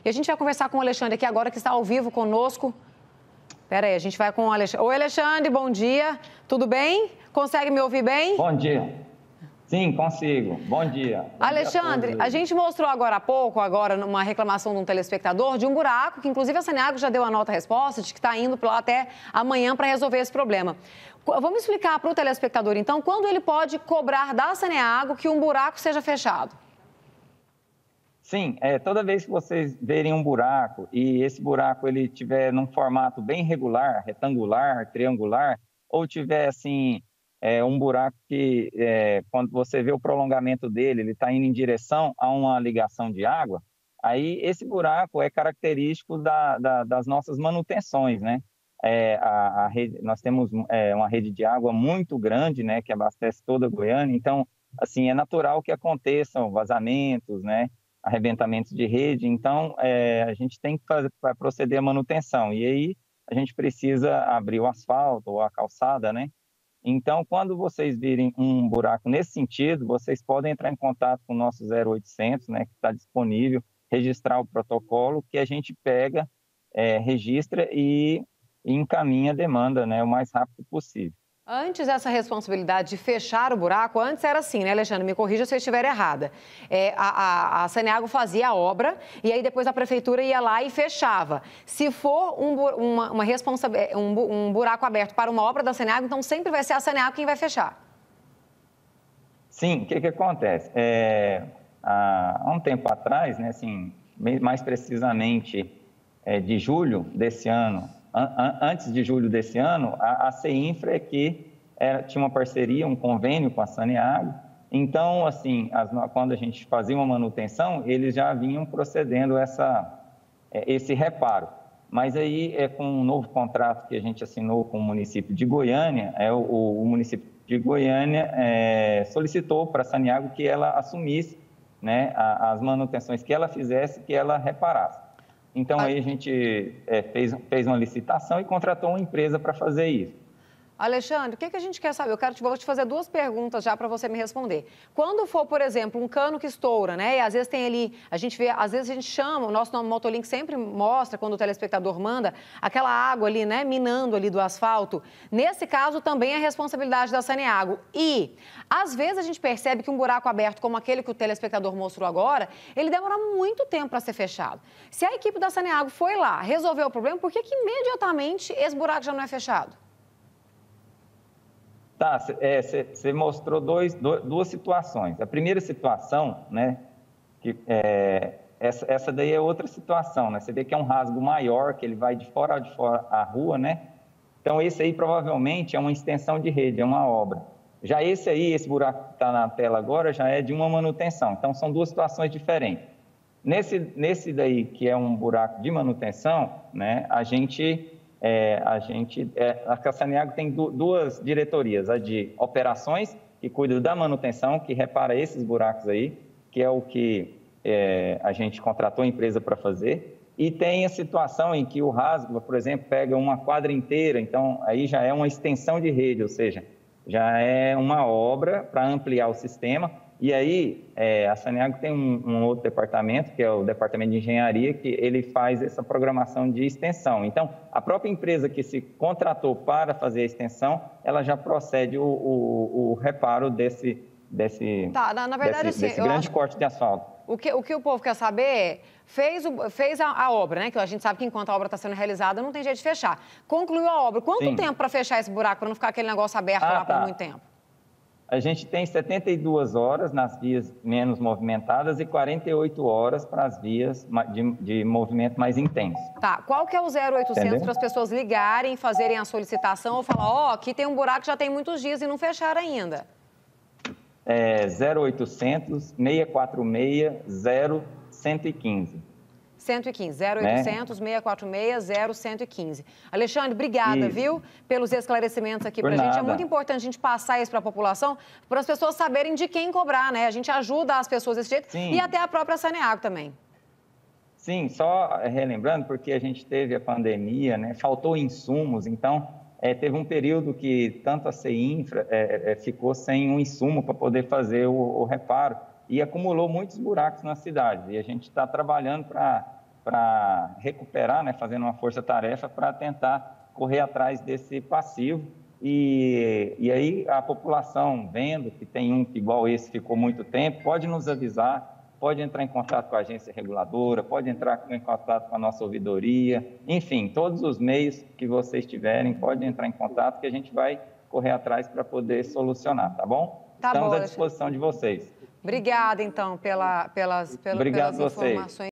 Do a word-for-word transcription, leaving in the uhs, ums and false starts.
E a gente vai conversar com o Alexandre aqui agora, que está ao vivo conosco. Espera aí, a gente vai com o Alexandre. Oi, Alexandre, bom dia. Tudo bem? Consegue me ouvir bem? Bom dia. Sim, consigo. Bom dia. Bom Alexandre, dia a, a gente mostrou agora há pouco, agora, numa reclamação de um telespectador, de um buraco, que inclusive a Saneago já deu a nota-resposta, de que está indo lá até amanhã para resolver esse problema. Vamos explicar para o telespectador, então, quando ele pode cobrar da Saneago que um buraco seja fechado? Sim, é, toda vez que vocês verem um buraco e esse buraco ele tiver num formato bem regular, retangular, triangular, ou tiver assim... É um buraco que, é, quando você vê o prolongamento dele, ele está indo em direção a uma ligação de água, aí esse buraco é característico da, da, das nossas manutenções, né? É, a, a rede, nós temos é, uma rede de água muito grande, né, que abastece toda a Goiânia, então, assim, é natural que aconteçam vazamentos, né, arrebentamentos de rede, então, é, a gente tem que fazer, proceder à manutenção, e aí a gente precisa abrir o asfalto ou a calçada, né? Então, quando vocês virem um buraco nesse sentido, vocês podem entrar em contato com o nosso zero oitocentos, né, que está disponível, registrar o protocolo, que a gente pega, é, registra e, e encaminha a demanda, né, o mais rápido possível. Antes, essa responsabilidade de fechar o buraco, antes era assim, né, Alexandre? Me corrija se eu estiver errada. É, a, a, a Saneago fazia a obra e aí depois a prefeitura ia lá e fechava. Se for um, uma, uma responsa, um, um buraco aberto para uma obra da Saneago, então sempre vai ser a Saneago quem vai fechar. Sim, o que, que acontece? É, há, há um tempo atrás, né, assim, mais precisamente é, de julho desse ano, antes de julho desse ano, a, a CEINFRA é que era, tinha uma parceria, um convênio com a Saneago. Então, assim, as, quando a gente fazia uma manutenção, eles já vinham procedendo essa, esse reparo. Mas aí, é com um novo contrato que a gente assinou com o município de Goiânia, é, o, o município de Goiânia é, solicitou para a Saneago que ela assumisse, né, a, as manutenções que ela fizesse, que ela reparasse. Então, aí a gente é, fez, fez uma licitação e contratou uma empresa para fazer isso. Alexandre, o que, que a gente quer saber? Eu quero te, vou te fazer duas perguntas já para você me responder. Quando for, por exemplo, um cano que estoura, né? E às vezes tem ali, a gente vê, às vezes a gente chama, o nosso Motolink sempre mostra, quando o telespectador manda, aquela água ali, né? Minando ali do asfalto. Nesse caso, também é responsabilidade da Saneago. E, às vezes, a gente percebe que um buraco aberto, como aquele que o telespectador mostrou agora, ele demora muito tempo para ser fechado. Se a equipe da Saneago foi lá, resolveu o problema, por que que imediatamente esse buraco já não é fechado? Tá, você é, mostrou dois, dois, duas situações. A primeira situação, né, que, é, essa, essa daí é outra situação, né? Você vê que é um rasgo maior, que ele vai de fora a de fora a rua, né? Então, esse aí provavelmente é uma extensão de rede, é uma obra. Já esse aí, esse buraco que está na tela agora, já é de uma manutenção. Então, são duas situações diferentes. Nesse, nesse daí, que é um buraco de manutenção, né, a gente... É, a gente, é, a Saneago tem duas diretorias, a de operações, que cuida da manutenção, que repara esses buracos aí, que é o que é, a gente contratou a empresa para fazer, e tem a situação em que o rasgo, por exemplo, pega uma quadra inteira, então aí já é uma extensão de rede, ou seja, já é uma obra para ampliar o sistema. E aí, é, a Saneago tem um, um outro departamento, que é o departamento de engenharia, que ele faz essa programação de extensão. Então, a própria empresa que se contratou para fazer a extensão, ela já procede o, o, o reparo desse, desse, tá, na, na verdade, desse, assim, desse grande acho... corte de asfalto. O que, o que o povo quer saber é, fez, o, fez a, a obra, né? Que a gente sabe que enquanto a obra está sendo realizada, não tem jeito de fechar. Concluiu a obra. Quanto Sim. tempo para fechar esse buraco, para não ficar aquele negócio aberto ah, lá tá. por muito tempo? A gente tem setenta e duas horas nas vias menos movimentadas e quarenta e oito horas para as vias de, de movimento mais intenso. Tá, qual que é o zero oitocentos para as pessoas ligarem, fazerem a solicitação ou falar, ó, oh, aqui tem um buraco que já tem muitos dias e não fecharam ainda? É zero oitocentos, seis quatro seis, zero um cinco. cento e quinze, zero oitocentos, seis quatro seis, zero um cinco. Alexandre, obrigada, Isso. viu, pelos esclarecimentos aqui Por pra gente. nada. É muito importante a gente passar isso para a população, para as pessoas saberem de quem cobrar, né? A gente ajuda as pessoas desse jeito. Sim. E até a própria Saneago também. Sim, só relembrando, porque a gente teve a pandemia, né? Faltou insumos, então é, teve um período que tanto a CEINFRA é, é, ficou sem um insumo para poder fazer o, o reparo e acumulou muitos buracos na cidade. E a gente está trabalhando para para recuperar, né, fazendo uma força-tarefa para tentar correr atrás desse passivo. E, e aí a população, vendo que tem um que igual esse ficou muito tempo, pode nos avisar, pode entrar em contato com a agência reguladora, pode entrar em contato com a nossa ouvidoria, enfim, todos os meios que vocês tiverem, pode entrar em contato que a gente vai correr atrás para poder solucionar, tá bom? Tá Estamos bom, à disposição de vocês. Obrigada, então, pela, pelas, pela, Obrigado pelas vocês. informações.